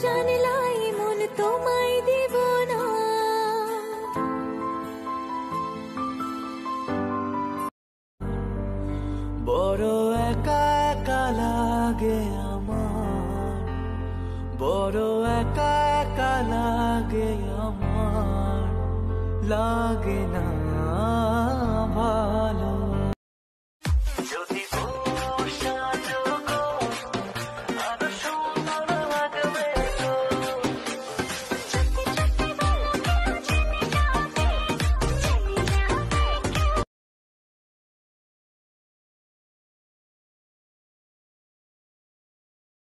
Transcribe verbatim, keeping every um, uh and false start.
জানলাই মন তোমায় দিব না। বড় একা একা লাগে আমার, বড় একা একা লাগে আমার, লাগে না